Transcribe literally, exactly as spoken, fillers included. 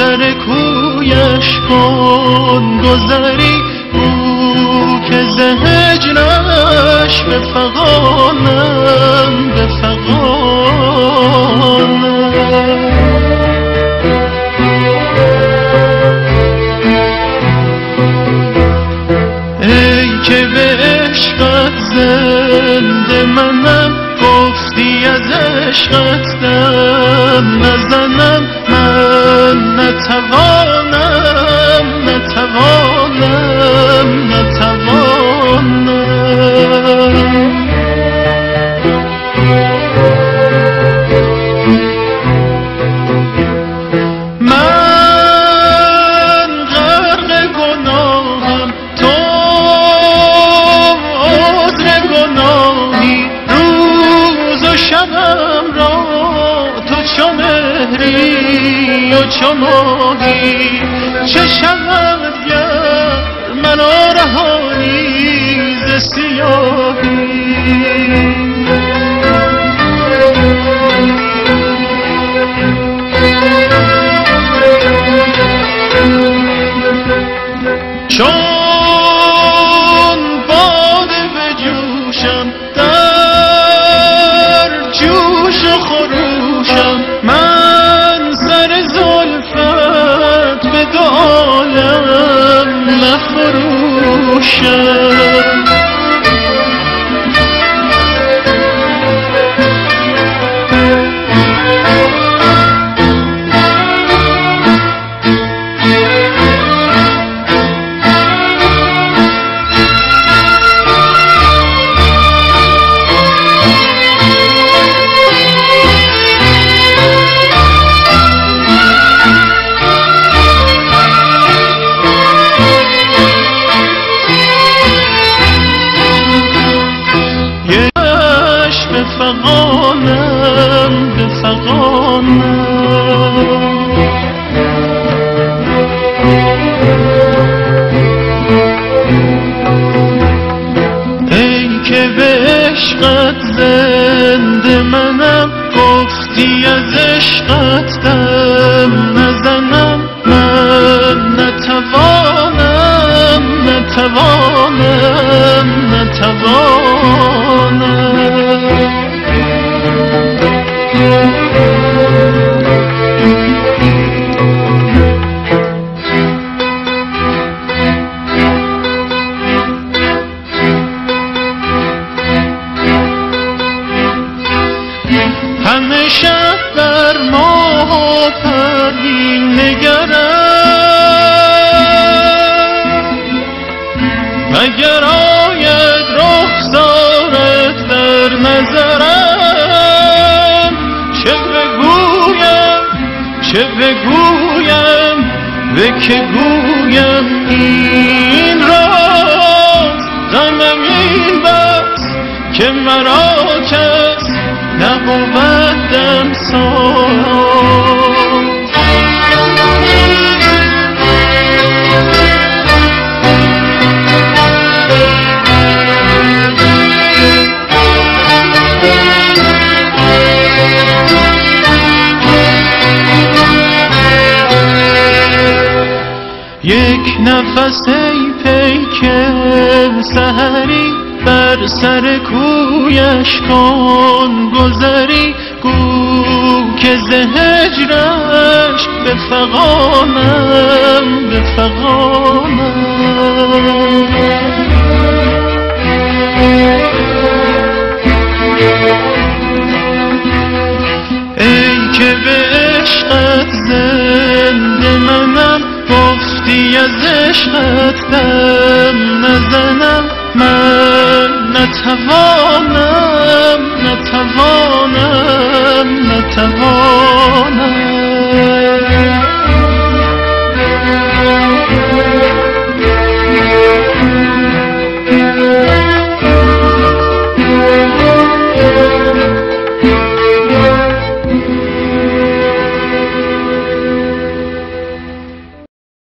سر کویش کن گذری، او که ز هجرش به فغانم به فغانم. ای که به عشقت زنده منم، گفتی از عشقت دم نزنم، من نتوانم نتوانم نتوانم. من غرق گناهم، تو عذر گناهی، روز و شبم را تو چو مهری و چو ماهی. چه شود گر منو رهانی ز سیاهی. چون باده بجوشم در جوش و خروشم، من سر زلفت به دو عالم نفروشم. بفغانم بفغانم. ای که به عشقت زنده منم، گفتی از عشقت دم نزنم، من نتوانم نتوانم نتوانم. همه شب بر ماه و پروین نگرم، مگر آید رخسارت در نظرم. چه بگویم چه بگویم به که گویم این راز، غمم این بس که مرا کس نبود دمساز. یک نفس ای پیک سحری، بر سر کویش کن گذری، گو که ز هجرش به فغانم به فغانم. ای که به عشقت زنده منم، گفتی از عشقت دم نزنم، من نتوانم نتوانم نتوانم.